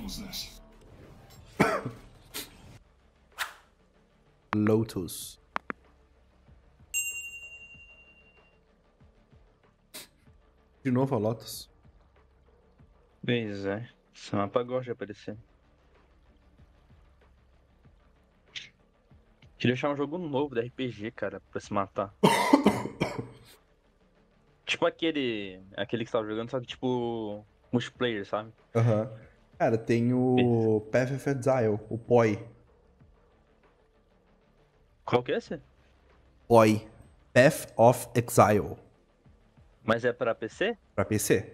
Vamos nessa. Lotus. De novo a Lotus. Pois é. Esse mapa gosta de aparecer. Queria achar um jogo novo da RPG, cara, pra se matar. Tipo aquele que você tava jogando, só que tipo multiplayer, sabe? Aham. Cara, tem o Path of Exile, o POI. Qual que é esse? POI. Path of Exile. Mas é pra PC? Pra PC.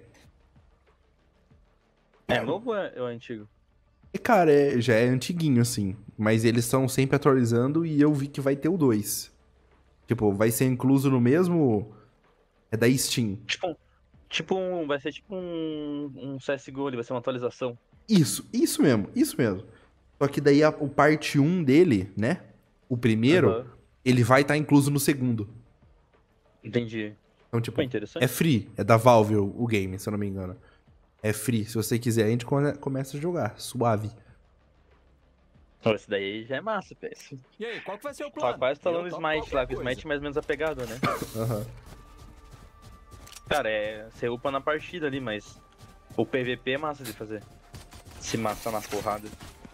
É novo ou é antigo? E, cara, já é antiguinho, assim. Mas eles estão sempre atualizando e eu vi que vai ter o 2. Tipo, vai ser incluso no mesmo... É da Steam. Vai ser tipo um CSGO, ele vai ser uma atualização. Isso mesmo, isso mesmo. Só que daí o parte 1 dele, né? O primeiro, Aham. ele vai estar incluso no segundo. Entendi. Então, tipo, Foi interessante. é free. É da Valve o game, se eu não me engano. É free. Se você quiser, a gente começa a jogar. Suave. Pô, esse daí já é massa, pô. E aí, qual que vai ser o Tá plano? quase falando Eu topo Smite lá, qualquer que o coisa. Smite é mais ou menos apegado, né? Aham. Cara, você upa na partida ali, mas o PVP é massa de fazer. Se matar na porrada.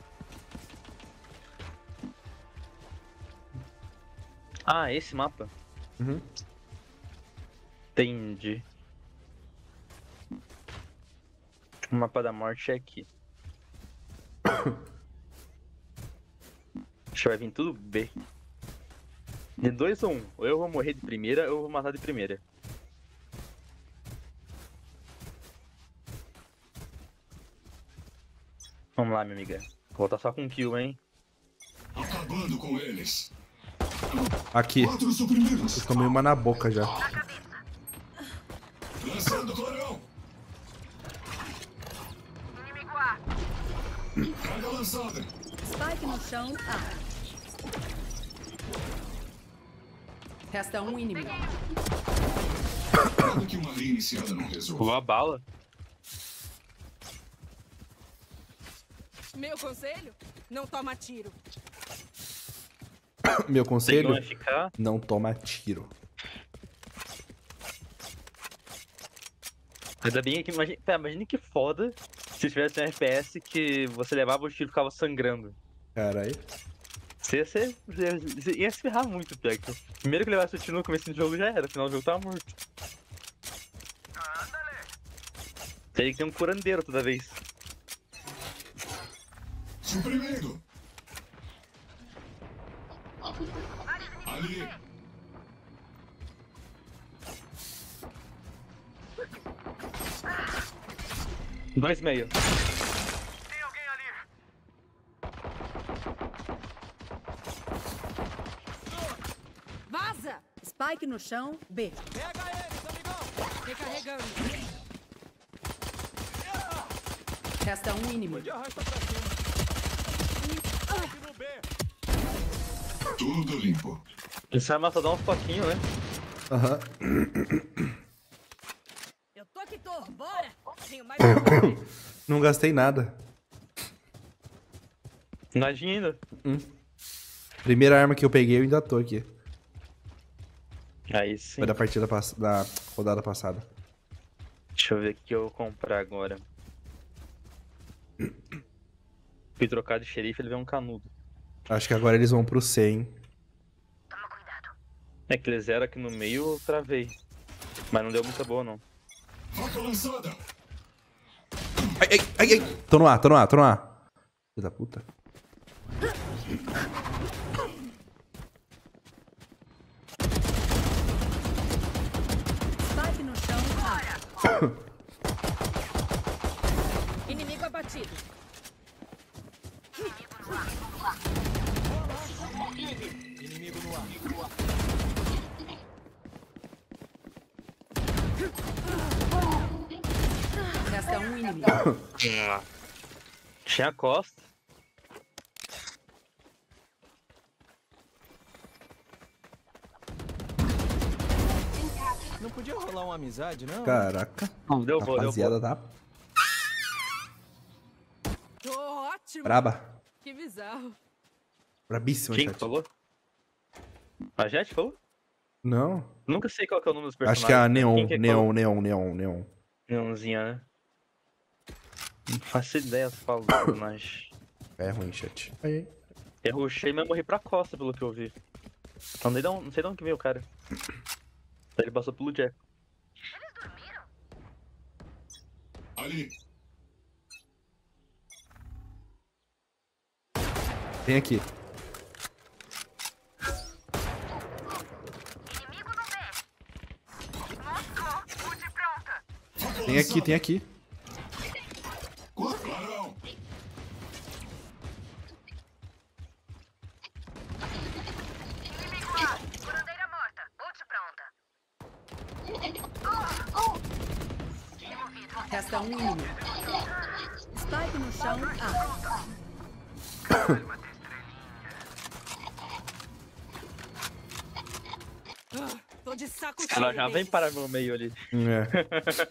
Ah, esse mapa? Uhum. Entendi. O mapa da morte é aqui. Acho que vai vir tudo B. De 2 ou 1. Ou eu vou morrer de primeira ou eu vou matar de primeira. Vamos lá, minha amiga. Vou voltar só com um kill, hein? Acabando com eles. Aqui. 4 suprimidos. Eu tomei uma na boca já. Lançando clarão. Carga lançada. Spike no chão, A. Resta um inimigo. Nada que uma linha iniciada não resolva. Vou a bala. Meu conselho? Não toma tiro. Meu Tem conselho, que ficar. não toma tiro. Ainda bem que imagina que foda se tivesse um FPS que você levava o tiro e ficava sangrando. Caralho. Você ia se ferrar muito, Peck. Primeiro que levasse o tiro no começo do jogo já era, no final do jogo tava morto. Teria que ter um curandeiro toda vez. Suprimido. Ali. 2,5. Vaza! Spike no chão, B. Pega eles, amigão. Recarregando. Resta um inimigo. De arrasta pra cima. Aqui no B. Tudo limpo. Isso vai matar dar uns toquinhos, né? Aham. Eu tô que tô. Bora! Tenho mais Não gastei nada. Nadinha ainda. Primeira arma que eu peguei, eu ainda tô aqui. Aí sim. Foi da partida da rodada passada. Deixa eu ver o que eu vou comprar agora. Fui trocar de xerife, ele veio um canudo. Acho que agora eles vão pro 100. É que eles eram aqui no meio, eu travei. Mas não deu muita boa, não. Faca lançada. Ai, ai, ai, ai. Tô no ar, tô no ar, tô no ar. Filho da puta. Spike no chão, A. inimigo abatido. Inimigo no ar. Resta um inimigo. Tinha a costa. Não podia rolar uma amizade, não? Caraca. Não, deu boa, deu Rapaziada boa. tá... Tô ótimo. Braba. Que bizarro. Brabíssima, Quem chat. que falou? A Jet falou? Não. Nunca sei qual que é o nome dos personagens. Acho que é a né? Neon, Quem que é que falou? Neon. Neonzinha, né? Não faço ideia se fala do personagem. É ruim, chat. Aí. Eu rushei, mas morri pra costa, pelo que eu vi. Então, não sei de onde que veio o cara. Ele passou pelo Jack. Ali. Tem aqui. Faca Tem aqui, tem aqui. Clarão. Curandeira morta. Ult pronta. Resta um inimigo. Spike no chão. A. Tô de saco cheio. Ela já vem deles. parar no meio ali. É.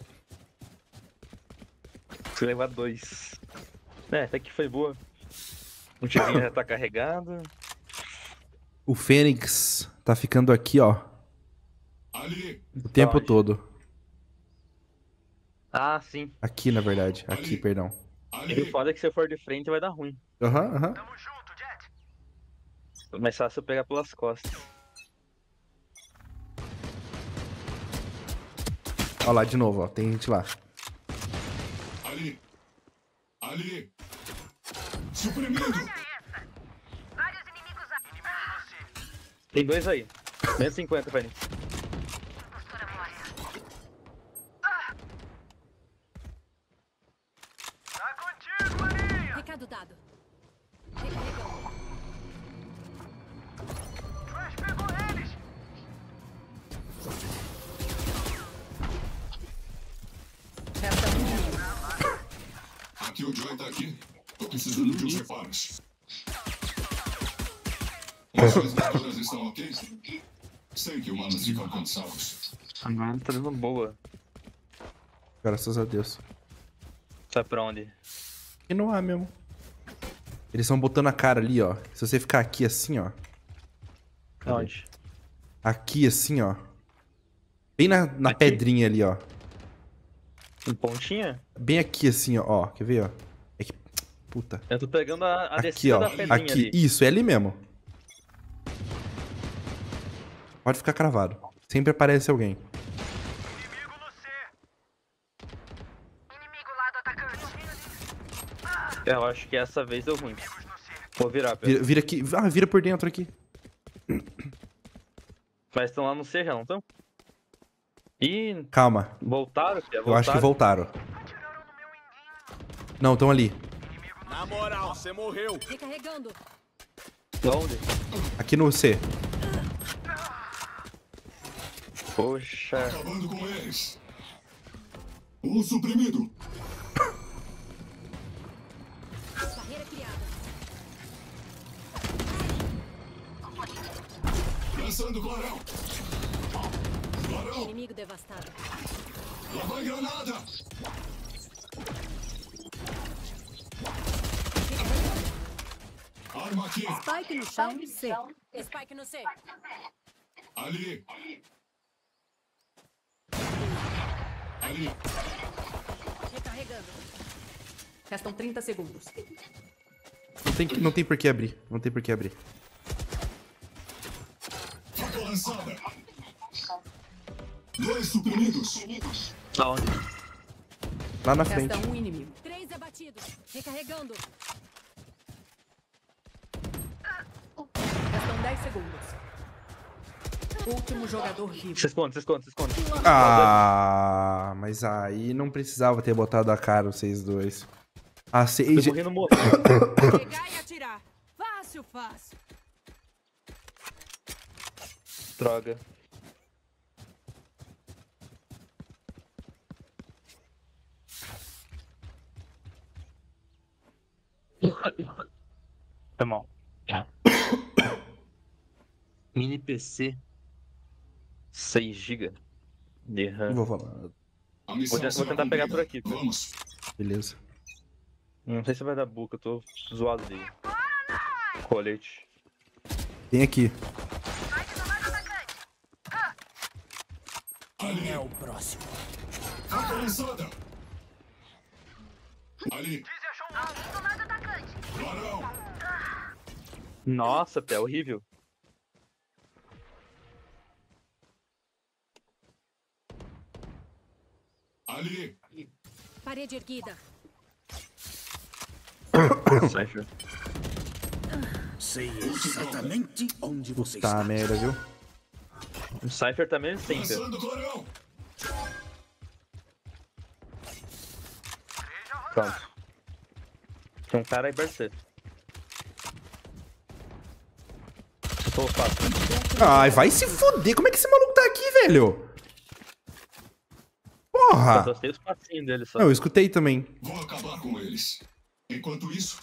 Se levar 2. É, até que foi boa. O tirinho já tá carregado. O Fênix tá ficando aqui, ó. Ali. O tempo Onde? todo. Ah, sim. Aqui, na verdade. Aqui, perdão. E o Ali. foda é que se eu for de frente vai dar ruim. Aham. Mais fácil eu pegar pelas costas. Ó lá, de novo, ó. Tem gente lá. Ali. Ali. Suprimido. Vários inimigos. Tem 2 aí. Menos 50, Fanny. Impostora morta. Recado dado. Recarregando. Resta um inimigo. Aqui o Joy tá aqui. Tô precisando de uns reparos. As suas levadoras estão ok? Sei que humanos ficam cansados. Agora tá dando boa. Graças a Deus. Sabe pra onde? E não há mesmo. Eles estão botando a cara ali, ó. Se você ficar aqui assim, ó. Onde? Aqui assim, ó. Bem na Aqui? pedrinha ali, ó. Em pontinha? Bem aqui assim, ó. Quer ver, ó? É que... Puta. Eu tô pegando a Aqui, descida ó. da pedrinha Aqui. ali. Isso, é ali mesmo. Pode ficar cravado. Sempre aparece alguém. Inimigo lá do atacante. Eu acho que essa vez deu ruim. Vou virar, Pedro. Vira aqui. Ah, vira por dentro aqui. Mas estão lá no C já, não estão? Ih, Calma. voltaram, Pia? Eu acho que voltaram. Não, estão ali. Na moral, você morreu. Recarregando. Onde? Aqui no C. Poxa. Acabando com eles. O suprimido. Barreira criada. Lançando clarão. Clarão. Inimigo devastado. Lá vai granada. Arma aqui. Spike no chão. C. Spike no C. Ali. Ali. Recarregando. Restam 30 segundos. Não tem por que abrir. Não tem por que abrir. Faca lançada. 2 suprimidos. Aonde? Lá na frente. Resta um inimigo. 3 abatidos. Recarregando. Restam 10 segundos. Último jogador vivo. Se esconde, se esconde, se esconde. Ah, mas aí não precisava ter botado a cara vocês dois. A Eu Sage... morri no morro. Pegar e atirar. Fácil, fácil. Droga. Foi mal. Mini PC 6 GB de RAM. Vou falar. A missão Vou será tentar pegar cumprida. por aqui, cara. Vamos. Beleza. Não sei se vai dar boca, eu tô zoado de colete. Tem aqui. Vai de novo atacante. Ali. É o próximo. Faca lançada. Ali. Alguém do lado atacante. Clarão. Nossa, Pé, é horrível. Ali. Parede erguida. Cypher. Sei exatamente onde você Tá, está. merda, viu? O Cypher também é sempre. Lançando clarão. Pronto. Tem um cara aí perto de você. Tô fácil. Ai, vai se foder. Como é que esse maluco tá aqui, velho? Eu Porra! gostei os passinhos dele só. Não, eu escutei também. Vou acabar com eles. Enquanto isso,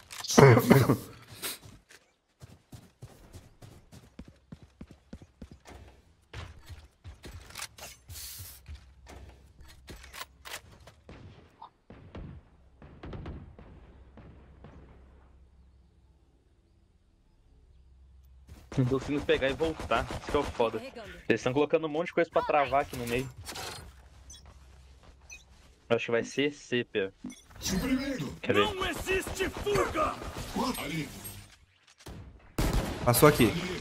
Não tô conseguindo pegar e voltar. Isso que é o foda. Carregando. Eles estão colocando um monte de coisa pra travar aqui no meio. Eu acho que vai ser C, Pé. suprimido. Quer ver? Não existe fuga! Ali. Passou aqui. Ali.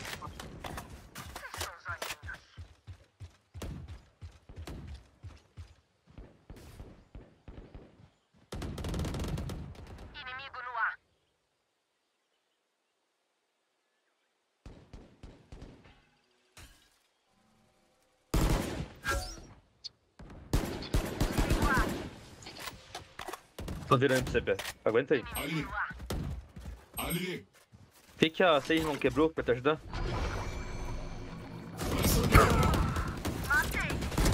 Inimigo no ar. Tô virando pra você, Pé. Aguenta aí. Ali. Ali. O que a 6 não quebrou pra te ajudar? Lançando clarão. Matei.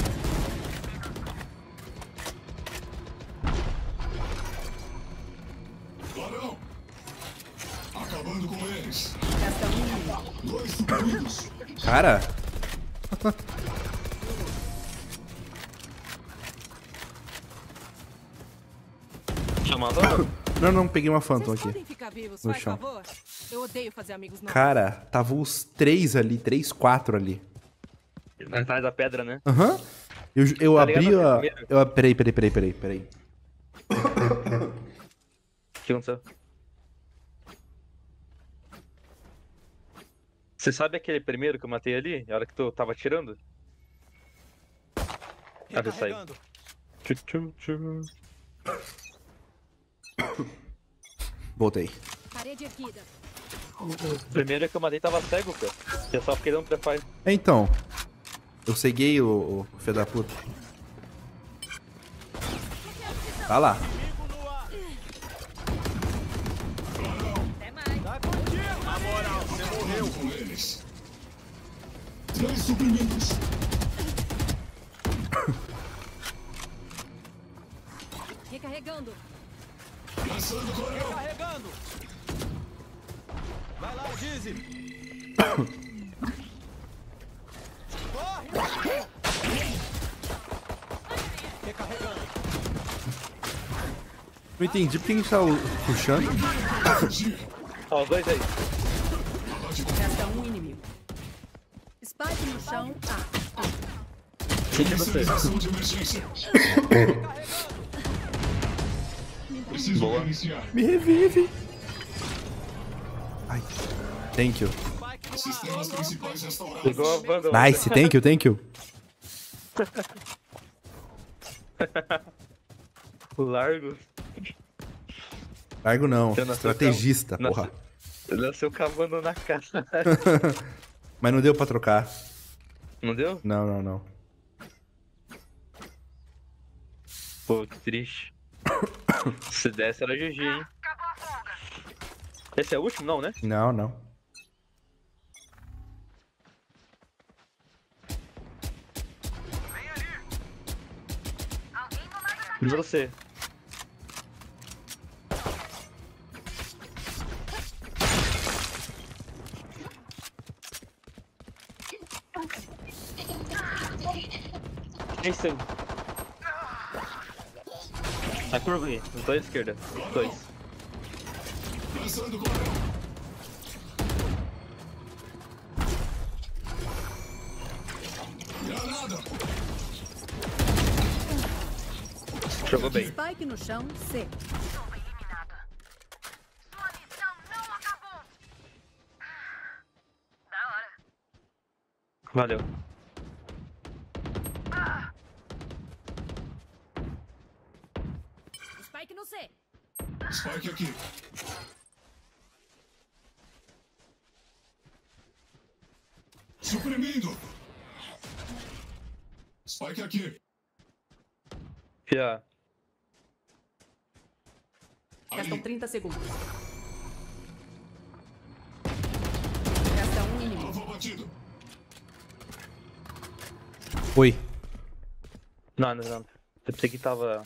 Clarão. Acabando com eles. Resta um inimigo. 2 suprimidos. Cara, Chamando. não, peguei uma Phantom Vocês aqui. podem ficar vivos, No faz chão. favor? Eu odeio fazer amigos novos. Cara, tava os 3 ali, 3, 4 ali. Atrás da pedra, né? Aham. Eu Tá abri ligado? a. Primeiro. Peraí. O que aconteceu? Você sabe aquele primeiro que eu matei ali? A hora que tu tava atirando? Cadê sair? Voltei. Parede erguida. O primeiro que eu matei tava cego, pô. Eu só fiquei dando prefire. Então, eu ceguei o filho da puta. Tá lá. Inimigo no ar! Até mais. Tá contigo! Na moral, você morreu! Acabando com eles. 3 suprimidos. Recarregando. Lançando clarão. Carregando! Vai lá, Dizzy! Corre! Recarregando! Não entendi por que a gente tá puxando. Ó, os dois aí. Resta um inimigo. Spike no chão. A. Quem que é você? Inicialização de emergência. Preciso Boa. reiniciar. Me revive. Ai. Thank you. Spike no Sistemas principais restaurados. Igual a banda. Nice, thank you. Largo. Largo não. Você nasceu Estrategista, cal- porra. Nasceu cavando na casa. Mas não deu pra trocar. Não deu? Não. Pô, que triste. Se desse era GG, hein? Acabou a folga. Esse é o último? Não, né? Não. Alguém do lado atacante. E você? É isso aí. A curva aí, os dois à esquerda. Os dois. Lançando coronel. Granada. Jogou bem. Spike no chão, C. Sou eliminada. Sua missão não acabou. Da hora. Valeu. Spike no C. Spike aqui. Suprimindo. Spike aqui. Fia. Restam Ali. 30 segundos. Resta um inimigo. Alvo batido. Oi. Não. Eu pensei que tava.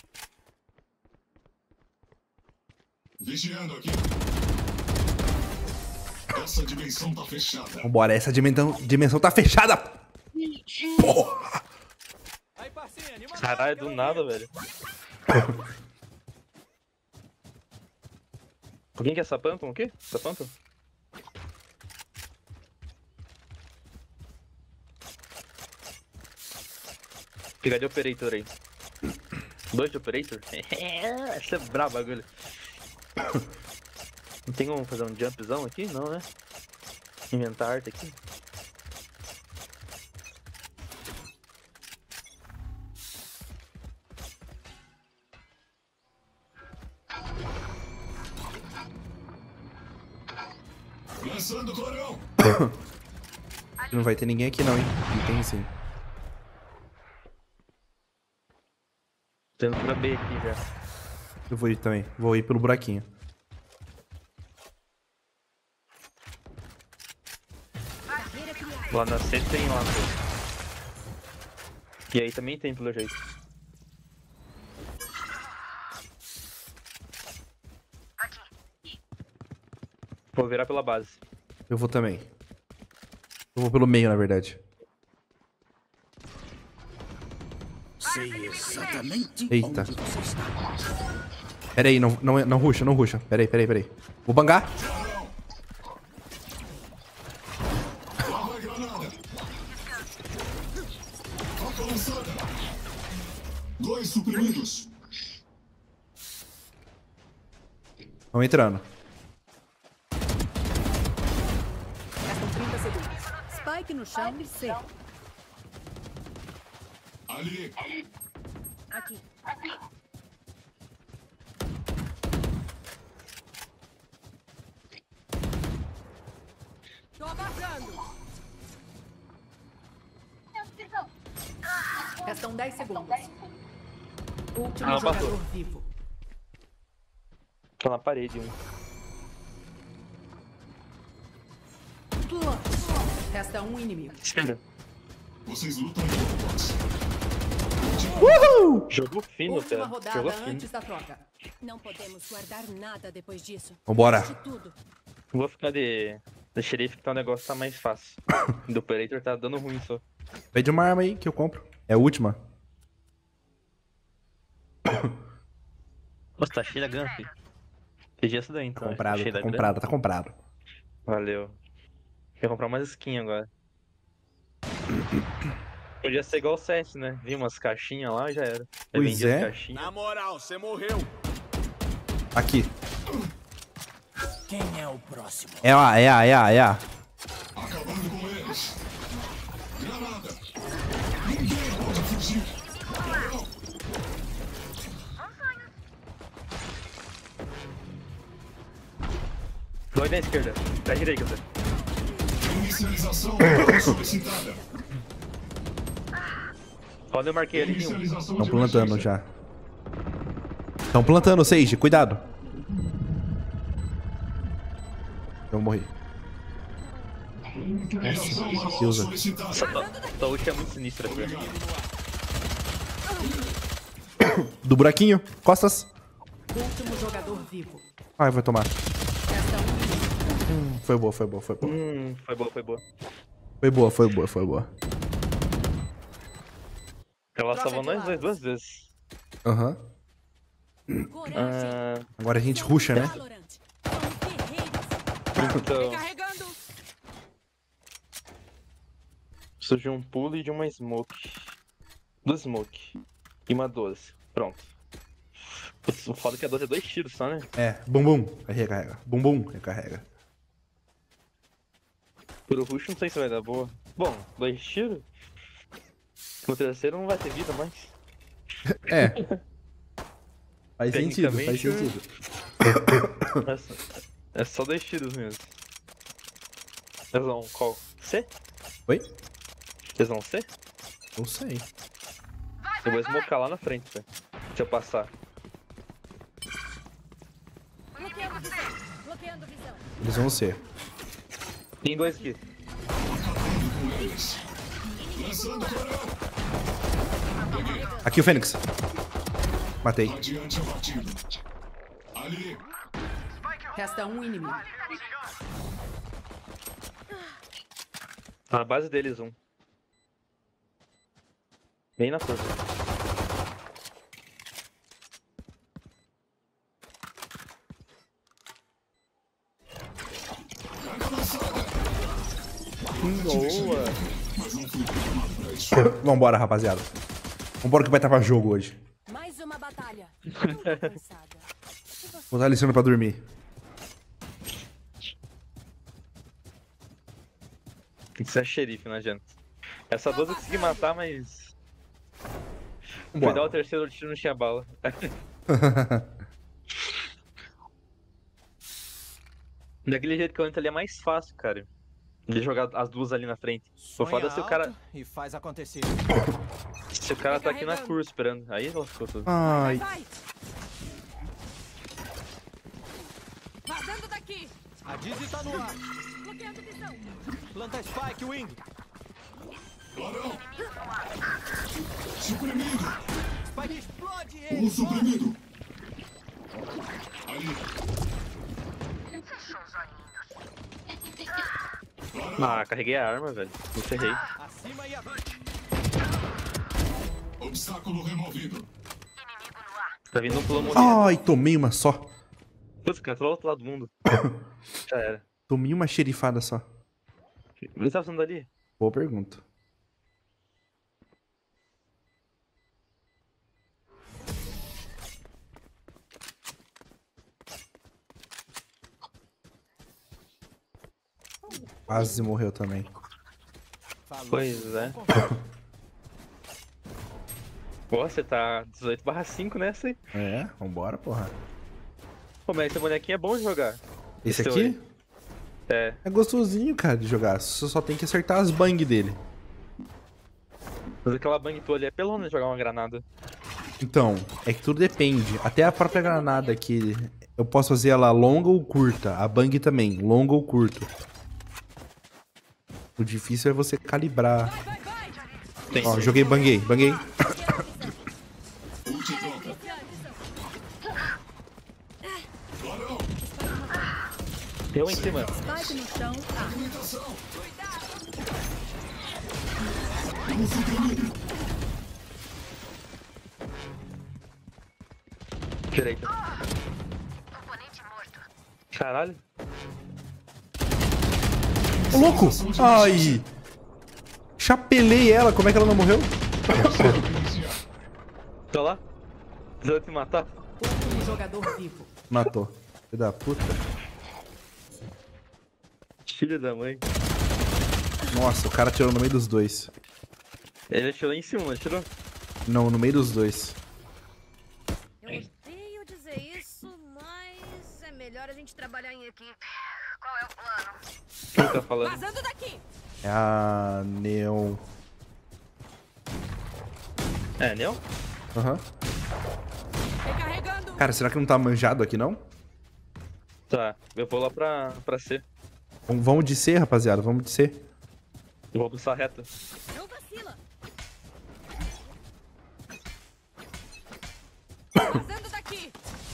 Vigiando aqui. Essa dimensão tá fechada. Vambora, essa dimensão tá fechada. Porra. Aí, parceiro, anima Caralho, do nada, velho. Alguém quer essa Phantom aqui? Essa Phantom? Pegar de Operator aí. 2 de Operator? Essa é braba, bagulho. Não tem como fazer um jumpzão aqui? Não, né? Inventar arte aqui. Lançando coronel. Não vai ter ninguém aqui não, hein? Não tem sim. Tendo pra B aqui já. Eu vou ir também. Vou ir pelo buraquinho. Lá na C tem lá. E aí também tem pelo jeito. Vou virar pela base. Eu vou também. Eu vou pelo meio, na verdade. Sei exatamente Eita. onde você está. Pera aí, não rusha. Pera aí. Vou bangar. Lá vai granada. Faca lançada. 2 suprimidos. Vão entrando. Restam 30 segundos. Spike no chão, C. Ali. Aqui. Tô vazando. Restam 10 segundos. Último Ah, jogador passou. vivo. Tô na parede um. Resta um inimigo. Espera. Vocês lutam em box. Jogou fino, Última cara. rodada Jogou fino. antes da troca. Não podemos guardar nada depois disso. Vambora. De tudo. Vou ficar de xerife que tá um negócio tá mais fácil. Do Operator tá dando ruim só. Pede uma arma aí que eu compro. É a última. Nossa, tá cheio da gun, filho. Pedi essa daí então. Comprado, Cheio tá da gun. comprado, tá comprado. Valeu. Quer comprar mais skin agora. Podia ser igual o CS, né? Vi umas caixinhas lá e já era. Eu Pois vendi é. as caixinhas. Na moral, você morreu. Aqui. Quem é o próximo? É a. Acabando com eles. Granada. Ninguém pode fugir. Coronel. Dois na esquerda. Da direita, você. Inicialização solicitada. Olha, eu marquei ali. Um. Inicialização Estão de plantando emergência. já. Estão plantando, Sage. Cuidado. Eu morri. Reação manual Usa. solicitada. Essa ult é muito sinistra, velho. Do buraquinho. Costas. Último jogador vivo. Ai, vai tomar. Resta um inimigo. Foi boa. Foi boa. Foi boa. Ela Troca salvou de nós lados. duas vezes. Aham. Coragem. Agora a gente rusha, né? Valorant. Então, Carregando. preciso de um pulo e de uma smoke. 2 smoke. E uma 12. Pronto. Putz, o foda é que a 12 é 2 tiros só, né? É, bumbum, aí recarrega. Bumbum, recarrega. Pro rush não sei se vai dar boa. Bom, 2 tiros? No terceiro não vai ter vida mais. É. Faz sentido, faz Tecnicamente, sentido. É só 2 tiros mesmo. Eles vão qual? C? Oi? Eles vão C? Não sei. Eu vou smocar lá na frente, velho. Se eu passar. Bloqueando visão. Bloqueando visão. Eles vão ser. Tem 2 aqui. Aqui o Fênix. Matei. Adiante abatido. Ali. Resta um inimigo. Tá na base deles, um. Bem na torre. Boa! Vambora, rapaziada. Vambora que vai estar pra jogo hoje. Mais uma batalha. Não tô cansada. Vou dar licença pra dormir. Tem que ser xerife, não adianta. Essa 12 eu consegui matar, mas. Vambora. Fui dar o terceiro tiro não tinha bala. Daquele jeito que eu entro ali é mais fácil, cara. De jogar as duas ali na frente. O foda é se o cara. E faz acontecer. Se o cara tá aqui na curva esperando. Aí lascou tudo. Ai. Vai. Vazando daqui. A Dizzy tá no ar. Bloqueando visão. Planta Spike, Wing. Barão. Suprimido. Spike explode Um ele. suprimido. Ali. Ah, carreguei a arma, velho. Me ferrei. Acima e avante. Obstáculo removido. Tá vindo um pulo morrer. Ai, tomei uma só. Putz, cara, tô lá do outro lado do mundo. Já era. Tomei uma xerifada só. Ele tá fazendo ali? Boa pergunta. Quase morreu também. Falou. Pois é. Pô, você tá 18/5 nessa aí. É, vambora, porra. Pô, mas esse bonequinho é bom de jogar. Esse Esse aqui aí. É. é gostosinho, cara, de jogar. Você só tem que acertar as bang dele. Mas aquela bang tua ali é pelona de jogar uma granada. Então, é que tudo depende. Até a própria granada aqui, eu posso fazer ela longa ou curta. A bang também, longa ou curta. O difícil é você calibrar. Vai, vai. Tem. Ó, joguei, banguei. Ult troca. Barão. Eu em cima. Spike no chão. Limitação. Um suprimido. Direita. Oponente morto. Caralho. Ô, louco! Ai! Chapelei ela, como é que ela não morreu? Tô lá. Precisa te matar. Um jogador vivo. Matou. Filho da puta. Filho da mãe. Nossa, o cara tirou no meio dos dois. Ele atirou em cima, não atirou? Não, no meio dos dois. Eu odeio dizer isso, mas é melhor a gente trabalhar em equipe. Qual é o plano? Quem tá falando? Vazando daqui. É a Neon. É, Neo? Aham. Recarregando. Cara, será que não tá manjado aqui, não? Tá, eu vou lá pra C. Vamos de C, rapaziada, vamos de C. Eu vou passar reta. Não vacila. Vazando daqui.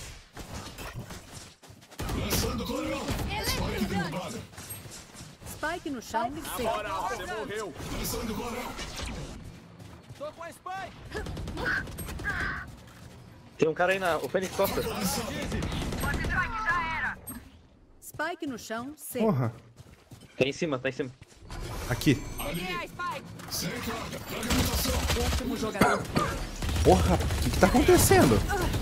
Lançando clarão. Spike derrubada. Spike no chão. C. Moral, você morreu. Lançando clarão. Tô com a Spike. Tem um cara aí na. O Fênix Costa. Spike já era. Spike no chão, C. Porra. Tá em cima, tá em cima. Aqui. Peguei a Spike. Sem carga. Fragmentação. Último jogador. Porra, o que tá acontecendo?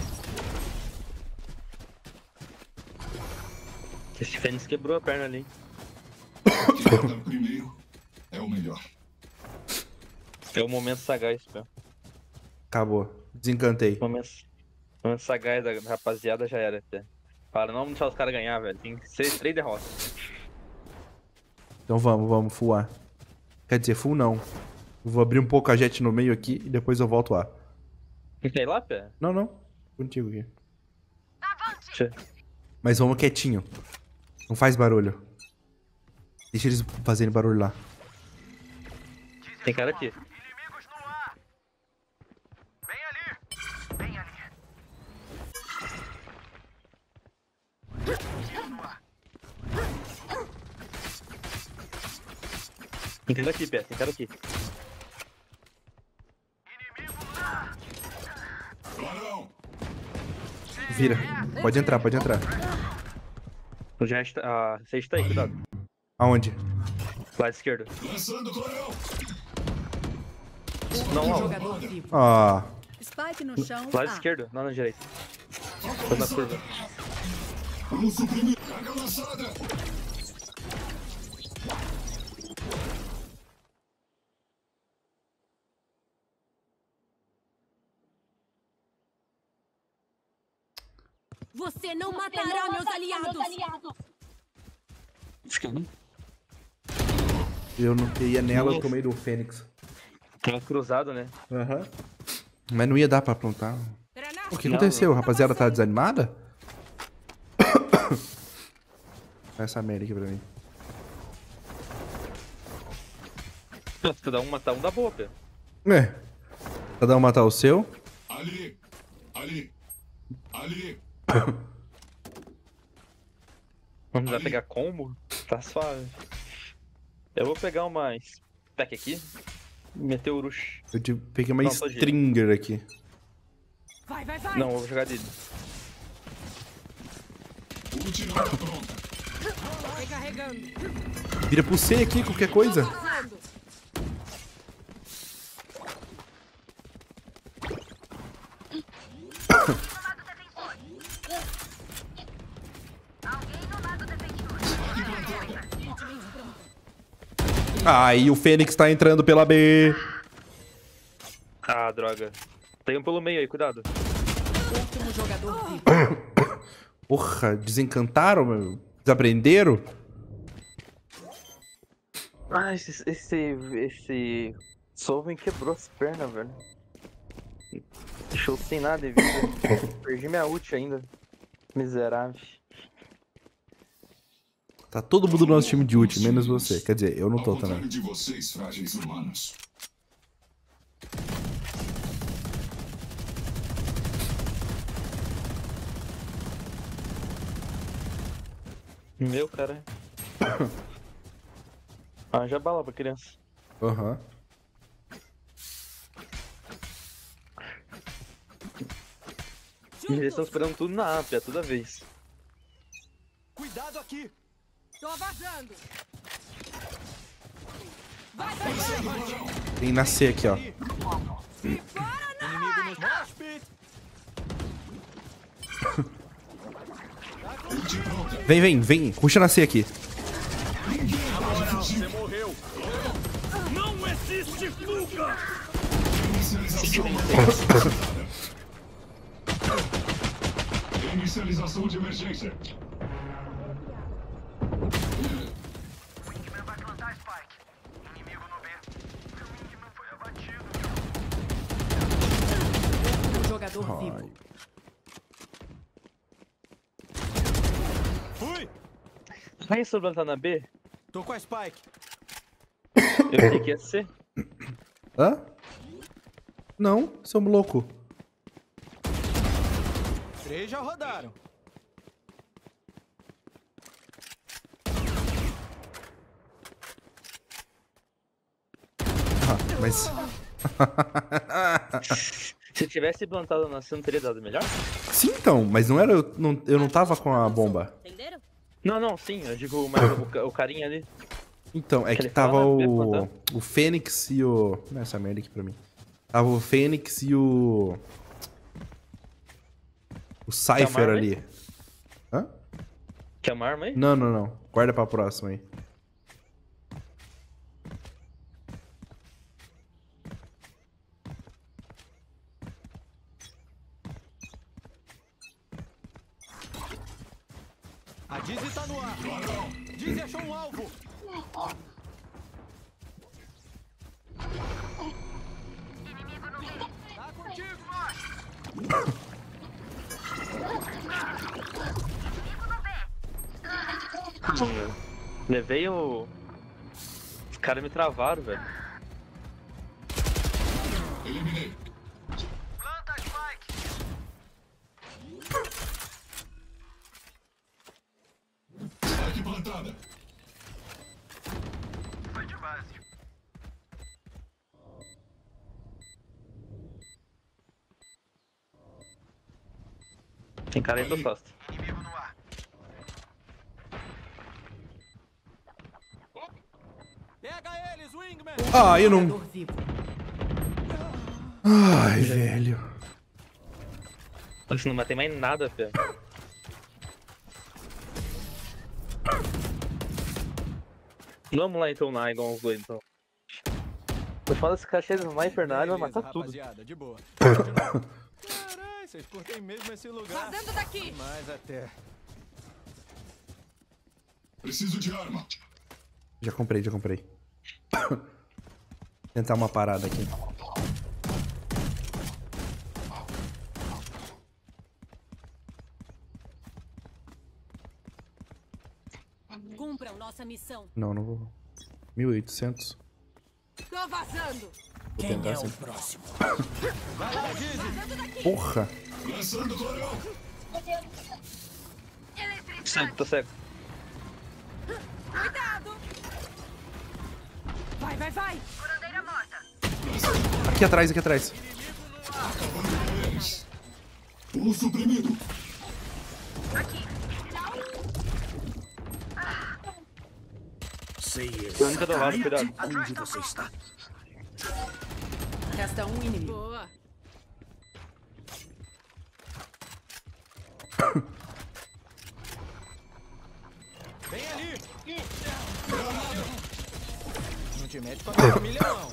Esse Fênix quebrou a perna ali. Quem matar primeiro é o melhor. É o momento sagaz, pô. Acabou. Desencantei. Momento sagaz da rapaziada já era, até. Para não deixar os caras ganhar, velho. Tem que ser 3 derrotas. Então vamos, full A. Quer dizer, full não. Eu vou abrir um pouco a jet no meio aqui e depois eu volto A. Quer ir lá, pé? Não. Contigo aqui. Tchê. Mas vamos quietinho. Não faz barulho. Deixa eles fazerem barulho lá. Tem cara aqui. Inimigos no ar. Bem ali. Bem ali. Tem cara aqui, pé. Tem cara aqui. Clarão. Vira. Pode entrar. O Jet tá. A Sage tá aí, cuidado. Aonde? Lado esquerdo. Lançando clarão. Não, ó. Jogador vivo. Ah. Spike no chão, Lado A. esquerdo, não na direita. Tô na curva. Vamos suprimir. Carga lançada. Você não matará meus aliados. Eu não ia nela, eu tomei do Fênix. Tava cruzado, né? Aham. Mas não ia dar pra plantar. O que Não, aconteceu? A rapaziada tá desanimada? Essa merda aqui pra mim. Se cada um matar um dá boa, pé. É. Cada um matar o seu. Ali. Vamos lá pegar combo? Tá suave. Eu vou pegar uma stack aqui. E meter o rush. Peguei uma Não, pode ir. stringer aqui. Vai. Não, eu vou jogar dele. Ultimata pronta. Recarregando. Vira pro C aqui, qualquer coisa. Usando. Aí o Fênix tá entrando pela B. Ah, droga. Tem um pelo meio aí, cuidado. Último jogador vivo. Porra, desencantaram, meu? Desaprenderam? Ah, esse Solven quebrou as pernas, velho. Deixou sem nada de vida. Perdi minha ult ainda. Miserável. Tá todo mundo no nosso time de ult, menos você. Quer dizer, eu não tô Ao também. contrário de vocês, frágeis humanos. Meu, cara. Arranja bala pra criança. Aham. Eles estão esperando tudo na AP, toda vez. Cuidado aqui. Tô vazando. Tem na C aqui, ó. Inimigo no mosh pit. Vem. Ruxa na C aqui. Você morreu. Não existe fuga! Inicialização de emergência. Wingman vai plantar Spike. Inimigo no B. Meu Wingman foi abatido. Último jogador vivo. Fui. Vai sobrantar na B? Tô com a Spike. Eu pensei que ia ser. Hã? Não, somos louco. 3 já rodaram. Mas. Se tivesse plantado na C, não teria dado melhor? Sim, então, mas não era. Eu não tava com a bomba. Entenderam? Não, sim, eu digo mas o carinha ali. Então, é que Ele tava fala, o Fênix e o... Não, essa merda aqui pra mim. Tava o Fênix e o... O Cypher arma ali. Hã? Quer uma arma aí? Não. Guarda pra próxima aí. A Dizzy tá no ar. Dizzy achou um alvo. Tá contigo. Levei o... Os caras me travaram, velho. Eliminei. Planta a Spike. Spike plantada. Foi de base. Tem cara aí do Tosta. Inimigo no ar. Pega eles, Wingman. Ah, eu não... Jogador vivo. Ai, velho. Você não matei mais nada, velho. Vamos lá então na igual os dois, então. Eu falo esse cara cheio de sniper na área, vai Beleza, matar tudo. rapaziada, de boa. Caralho, vocês curtem mesmo esse lugar. Vazando daqui. Mas até. Preciso de arma. Já comprei. Tentar uma parada aqui. Cumpram nossa missão. Não vou. 1800. Tô vazando. Vou tentar assim. Vai lá, Dizzy. Porra! Lançando clarão. Cego, tô cego. Cuidado. Vai. Curandeira morta. Aqui atrás. Acabando com eles. Um suprimido. Crônica do lado, cuidado. Resta um inimigo. Boa. Vem ali. Não te mete com a minha família, não.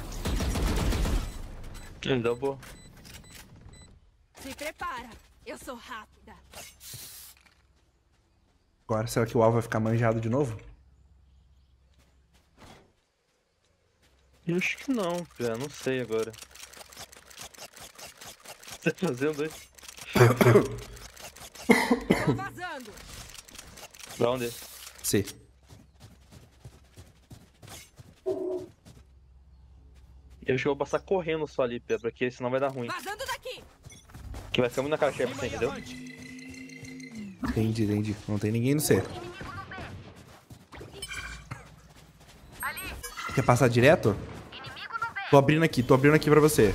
Ele deu boa. Se prepara. Eu sou rápida. Agora, será que o alvo vai ficar manjado de novo? Eu acho que não, cara. Não sei agora. Você tá fazendo aí? Tô vazando. Pra onde? C. Eu acho que eu vou passar correndo só ali, Pé, porque senão vai dar ruim. Vazando daqui. Que vai ficar muito na caixa pra você, entendeu? Entendi. Não tem ninguém no C. Quer passar direto? Inimigo no B. Tô abrindo aqui pra você.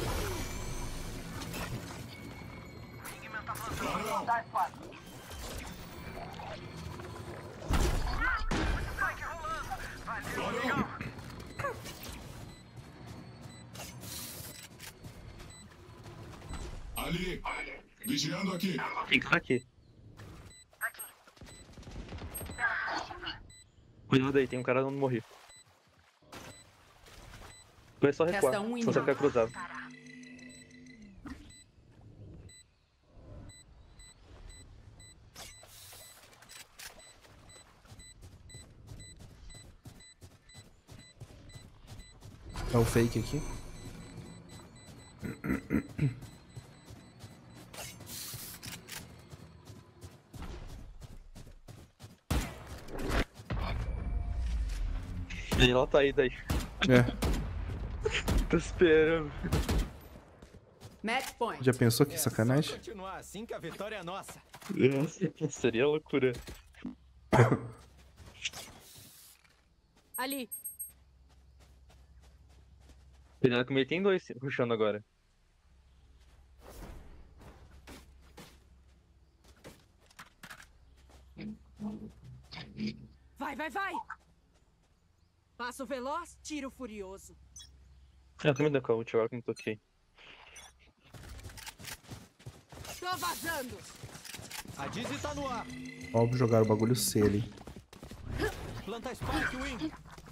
Ali. Vigiando aqui. Fica aqui. Cuidado aí, tem um cara onde morrer. Vai só recuar, Resta um senão você ficar cruzado. É o fake aqui. E ela tá aí daí. É. Tô esperando. Match point. Já pensou que É só sacanagem? continuar assim que a vitória é nossa. Seria loucura. Ali. Cuidado que o meio tem dois rushando agora. Vai, vai, vai! Passo veloz, tiro furioso. Eu também dei com a ult agora que não toquei. Tô vazando! A Dizzy tá no ar. Óbvio, jogar o bagulho C ali. Planta Spike, Wing.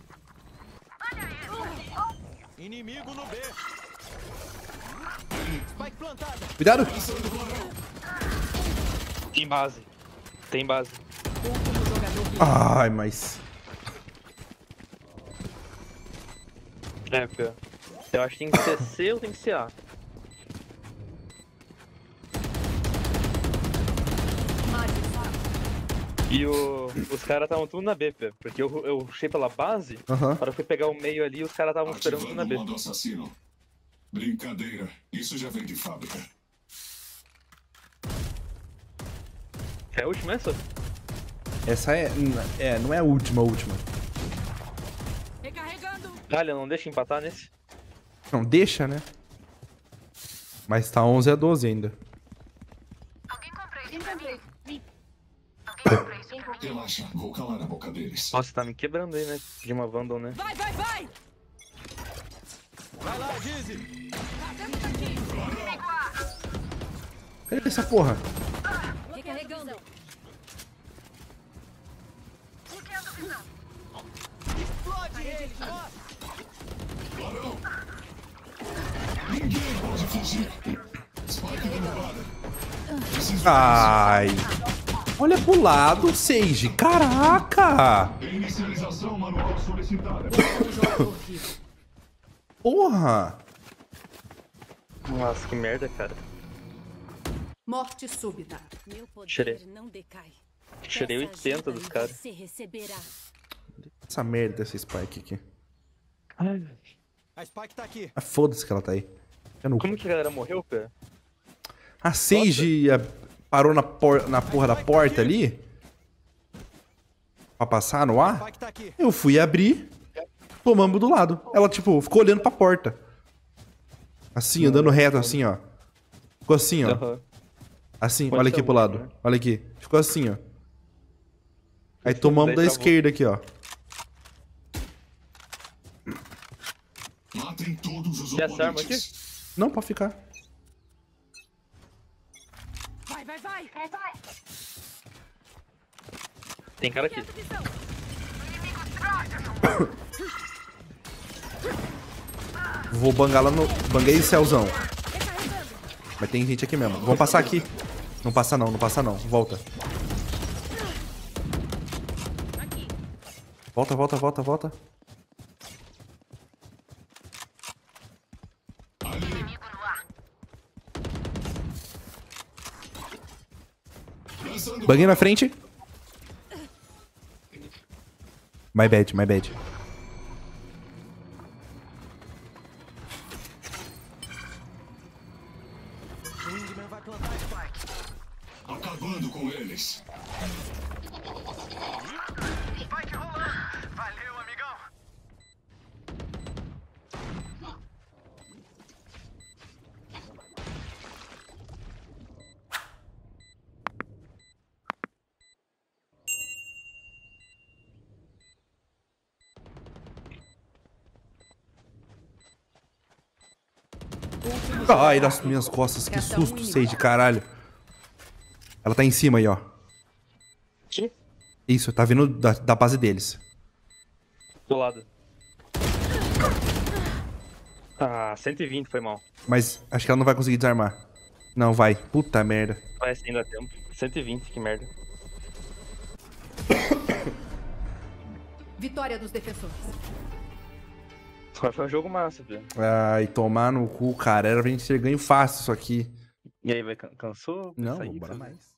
Inimigo no B. Spike plantada. Cuidado! Tem base. Tem base. Último jogador vivo. Ai, mas... É, pior. Eu acho que tem que ser C ou tem que ser A. E os caras estavam tudo na B, Pia. Porque eu rushei pela base, Aham. na hora que eu fui pegar o meio ali, os caras estavam esperando tudo na Ativando B. o modo assassino. Brincadeira. Isso já vem de fábrica. É a última essa? Essa é... não é a última. Recarregando! Olha, não deixa empatar nesse. Não, deixa, né? Mas tá 11-12 ainda. Alguém comprei isso pra mim. Alguém comprei isso pra mim. Relaxa, vou calar a boca deles. Nossa, tá me quebrando aí, né? De uma Vandal, né? Vai, vai, vai! Vai lá, Dizzy. Fazendo daqui! Cadê essa porra? Recarregando. Bloqueando visão. Explode ele. Ó. Barão! Ninguém pode fugir. Spike derrubada. Preciso Ai. Olha pro lado, Sage. Caraca! Inicialização manual solicitada. Último jogador vivo. Porra! Nossa, que merda, cara. Morte súbita. Meu poder Tirei. não decai. Tirei Peça 80 ajuda dos e caras. Você receberá. Essa merda dessa Spike aqui. A Spike tá aqui. Ah, foda-se que ela tá aí. É no... Como que a galera morreu, Pia? A Sage parou na porra da porta ali. Pra passar no ar. Spike tá aqui. Eu fui abrir. Tomamos do lado. Ela, tipo, ficou olhando pra porta. Assim, andando reto, assim, ó. Ficou assim, ó. Aham. Assim, Pode olha ser aqui pro uma, lado. né? Olha aqui. Ficou assim, ó. Aí tomamos daí da travou. esquerda aqui, ó. Matem todos os Quer essa arma aqui? oponentes. Não, pode ficar. Vai, vai, vai! Tem cara aqui. Bloqueando visão. Vou bangar lá no... Banguei o céuzão. Recarregando. Mas tem gente aqui mesmo. Vamos passar aqui. Não passa não, não passa não. Volta. Aqui. Volta. Inimigo no ar. Lançando Banguei na frente. My bad. O Wingman vai plantar a Spike. acabando com eles. Spike rolando. Valeu, amigão. Ai, das minhas costas, que susto, Sage, caralho. Ela tá em cima aí, ó. Que? Isso, tá vindo da base deles. Do lado. Ah, 120 foi mal. Mas acho que ela não vai conseguir desarmar. Não, vai. Puta merda. Parece que ainda dá tempo. 120, que merda. Vitória dos defensores. Agora foi um jogo massa, velho. Ai, tomar no cu, cara. Era pra gente ter ganho fácil isso aqui. E aí, vai cansou? Não, Sair, bora sabe? mais.